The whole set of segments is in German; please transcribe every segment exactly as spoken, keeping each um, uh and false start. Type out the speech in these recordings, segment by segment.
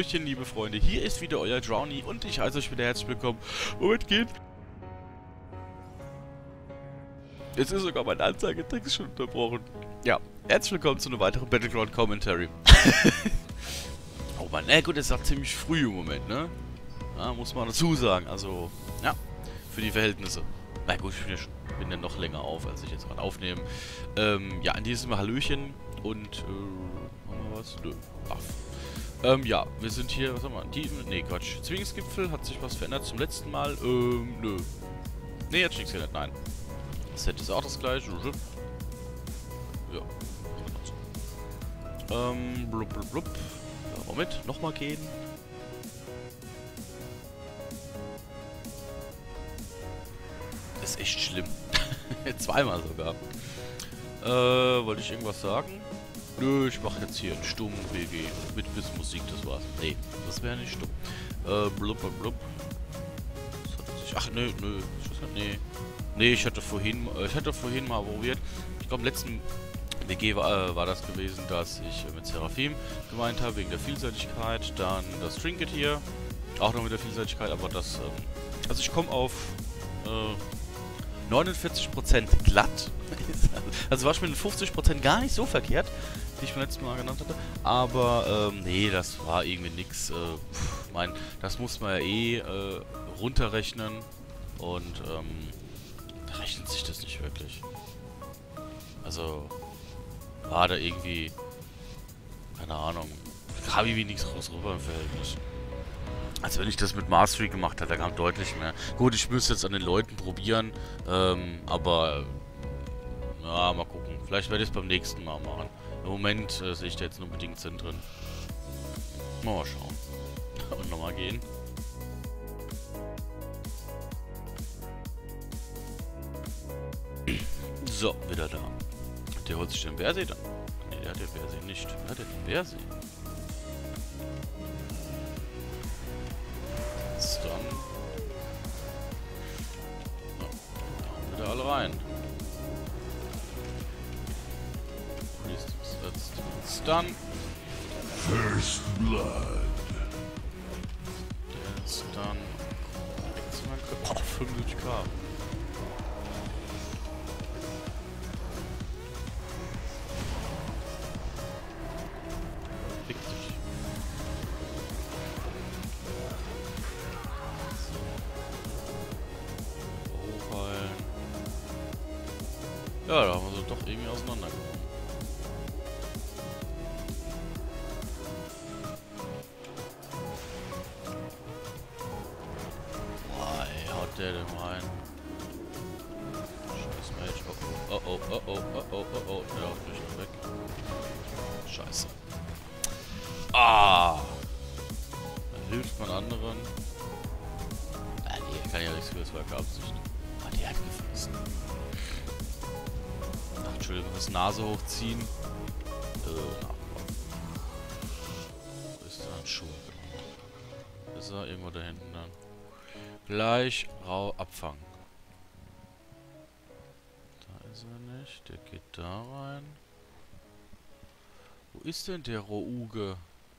Hallöchen, liebe Freunde, hier ist wieder euer Drowny und ich heiße euch wieder herzlich willkommen. Moment, geht. Jetzt ist sogar mein Anzeigetext schon unterbrochen. Ja, herzlich willkommen zu einem weiteren Battleground Commentary. Oh Mann, na gut, es ist auch ziemlich früh im Moment, ne? Ja, muss man dazu sagen, also, ja, für die Verhältnisse. Na gut, ich bin ja, schon, bin ja noch länger auf, als ich jetzt gerade aufnehme. Ähm, ja, in diesem Mal Hallöchen und, äh, haben wir was? Nö. Ach. Ähm, ja, wir sind hier, was haben wir? Die, nee, Quatsch. Zwillingsgipfel, hat sich was verändert zum letzten Mal? Ähm, nö. Nee, hat sich nichts geändert, nein. Das Set ist auch das gleiche. Ja. Ähm, blub, blub, blub. Ja, Moment, nochmal gehen. Das ist echt schlimm. Zweimal sogar. Äh, wollte ich irgendwas sagen? Nö, ich mache jetzt hier einen stummen W G mit bisschen Musik, das war's. Nee, das wäre nicht stumm. Äh, blub, blub, blub. Ach, nö, nö. Nee. Nee, ich hatte vorhin, ich hatte vorhin mal probiert. Ich glaube, im letzten W G war, äh, war das gewesen, dass ich mit Seraphim gemeint habe, wegen der Vielseitigkeit. Dann das Trinket hier, auch noch mit der Vielseitigkeit, aber das, ähm, also ich komme auf, äh, neunundvierzig Prozent glatt. Also war schon mit fünfzig Prozent gar nicht so verkehrt, wie ich beim letzten Mal genannt hatte. Aber, ähm, nee, das war irgendwie nix. Äh, pff, mein, das muss man ja eh äh, runterrechnen. Und, ähm, da rechnet sich das nicht wirklich. Also, war da irgendwie, keine Ahnung, kam irgendwie nichts groß rüber im Verhältnis. Als wenn ich das mit Mastery gemacht hätte, da kam deutlich mehr. Gut, ich müsste jetzt an den Leuten probieren, ähm, aber, ja, mal gucken. Vielleicht werde ich es beim nächsten Mal machen. Im Moment äh, sehe ich da jetzt nur bedingt Sinn drin. Mal schauen. Und nochmal gehen. So, wieder da. Der holt sich den Bärsee dann. Ne, der hat den Bärsee nicht. Wer hat den Bärsee? Dann. So, wieder alle rein. Stun. First Blood. Der Stun. Oh, fünfundsiebzig K. Fick dich. Ja, da haben wir sie doch irgendwie auseinandergenommen. Boah, ey, haut der denn rein? Scheiß Mage. Oh, oh, oh, oh, oh, oh, oh, oh, oh. Der haut mich noch weg. Scheiße. Ah! Da hilft man anderen. Ah, nee, kann ja nichts für das war keine Absicht. Ah, die hat gefressen. Entschuldigung, das Nase hochziehen. Äh, na. Wo ist da ein Schuh? Ist er irgendwo da hinten dann? Gleich rau abfangen. Da ist er nicht. Der geht da rein. Wo ist denn der Rouge?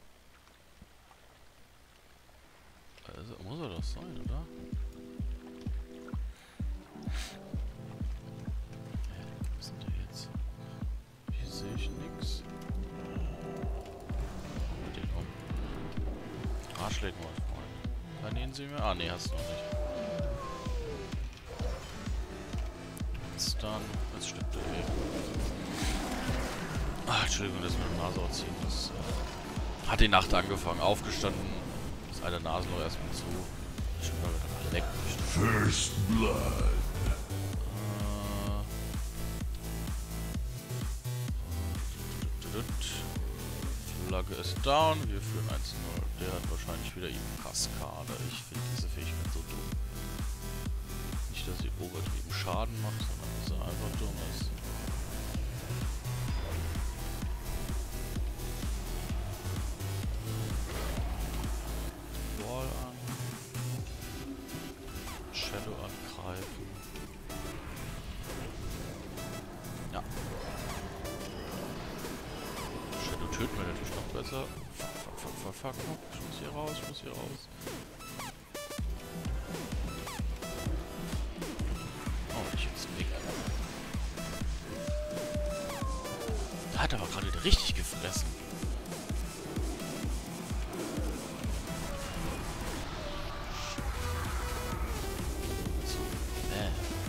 Also, muss er das sein, oder? Sehe ich nix. Mit den um. Arschlecken, mein Freund. Kann ihn sie mir? Ah, nee, hast du noch nicht. Jetzt dann. Jetzt stimmt der Weg. Ah, Entschuldigung, das mit dem Nase ziehen. Das äh, hat die Nacht angefangen. Aufgestanden. Das eine Nasenloch erstmal zu. Ich bin mal wieder weg. First Blood. Flagge ist down, wir führen eins zu null. Der hat wahrscheinlich wieder eben Kaskade. Ich finde diese Fähigkeit so dumm. Nicht, dass sie übertrieben Schaden macht, sondern dass sie einfach dumm ist. Wall an. Shadow angreifen. Ja. Shadow töten wir natürlich noch besser. fuck, fuck, fuck. Ich muss hier raus, ich muss hier raus. Oh, ich jetzt weg. Da hat er aber gerade wieder richtig gefressen. So, äh.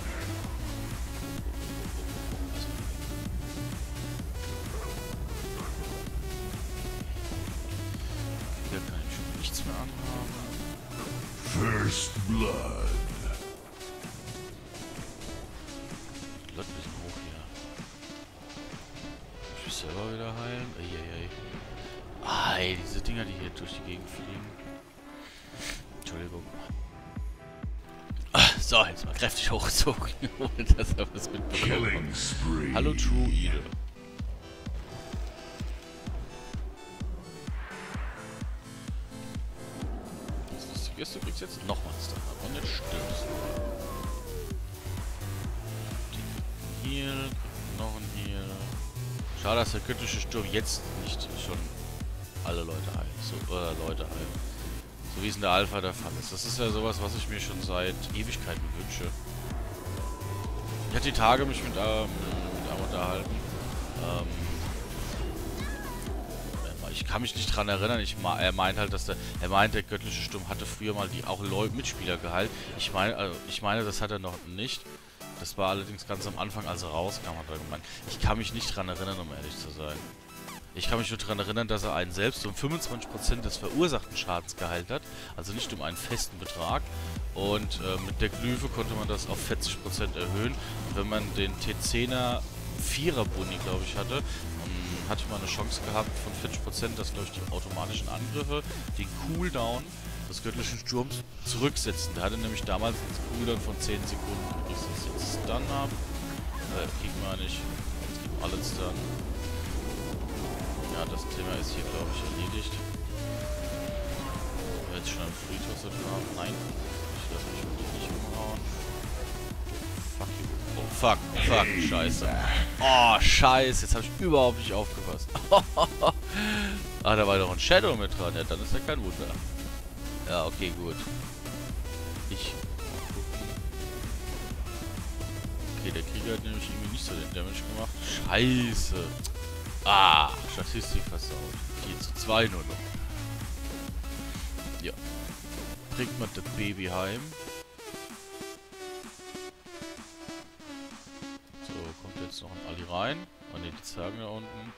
Hier kann ich schon nichts mehr anhaben. First blood. Leute, wir sind hoch hier. Ich muss selber wieder heilen. Eieiei. Ah, ey, diese Dinger, die hier durch die Gegend fliegen. Entschuldigung. Ah, so, jetzt mal kräftig hochgezogen, ohne dass er was mitbekommen Killing hat. spree. Hallo, Druide. Das Lustige ist, du kriegst jetzt noch Monster. Und jetzt stirbst du. Heal, noch ein Heal. Schade, dass der kritische Sturm jetzt nicht schon alle Leute heilt. So, äh, Leute heilt. So wie es in der Alpha der Fall ist. Das ist ja sowas, was ich mir schon seit Ewigkeiten wünsche. Ich hatte die Tage mich mit, ähm, mit einem unterhalten. Ähm, ich kann mich nicht dran erinnern. Ich, er meint halt, dass der, er meint, der göttliche Sturm hatte früher mal die auch Leute, Mitspieler geheilt. Ich meine, also, ich meine, das hat er noch nicht. Das war allerdings ganz am Anfang, als er rauskam, hat er gemeint. Ich kann mich nicht dran erinnern, um ehrlich zu sein. Ich kann mich nur daran erinnern, dass er einen selbst um fünfundzwanzig Prozent des verursachten Schadens geheilt hat. Also nicht um einen festen Betrag. Und äh, mit der Glyphe konnte man das auf vierzig Prozent erhöhen. Und wenn man den T zehner Vierer-Boni, glaube ich, hatte, dann hatte man eine Chance gehabt von vierzig Prozent, dass, glaube ich, die automatischen Angriffe den Cooldown des göttlichen Sturms zurücksetzen. Der hatte nämlich damals einen Cooldown von zehn Sekunden. Bis ich das jetzt Stun habe. Äh, kriegen wir nicht. Jetzt gibt alles Stun. Ja, das Thema ist hier, glaube ich, erledigt. Aber jetzt schon am Friedhof so dran. Nein. Ich lasse mich wirklich nicht umhauen. Fuck you. Oh, fuck. Fuck. Scheiße. Oh, scheiße. Jetzt habe ich überhaupt nicht aufgepasst. Ah, da war doch ein Shadow mit dran. Ja, dann ist ja kein Wunder. Ja, okay, gut. Ich. Okay, der Krieger hat nämlich irgendwie nicht so den Damage gemacht. Scheiße. Ah, Statistik versaut. vier zu zwei nur noch. Ja. Bringt man das Baby heim. So, kommt jetzt noch ein Ali rein. Oh ne, die Zergen da unten.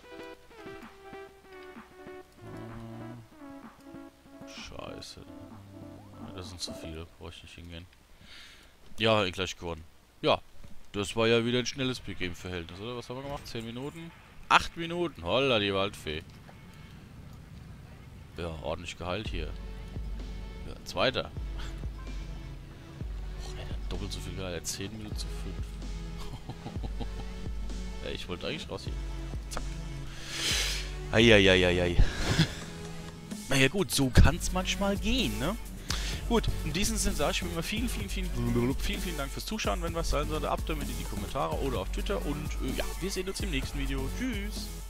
Scheiße. Das sind zu viele. Brauche ich nicht hingehen. Ja, gleich gewonnen. Ja. Das war ja wieder ein schnelles Big-Game-Verhältnis, oder? Was haben wir gemacht? zehn Minuten? acht Minuten! Holla, die Waldfee. Ja, ordentlich geheilt hier. Ja, zweiter. Och, ey, doppelt so viel geheilt. zehn Minuten zu fünf. Ja, ich wollte eigentlich raus hier. Zack. Eieieiei. Naja gut, so kann es manchmal gehen, ne? Gut, in diesem Sinne sage ich mir immer vielen, vielen, vielen, vielen, vielen Dank fürs Zuschauen. Wenn was sein sollte, ab damit in die Kommentare oder auf Twitter. Und äh, ja, wir sehen uns im nächsten Video. Tschüss!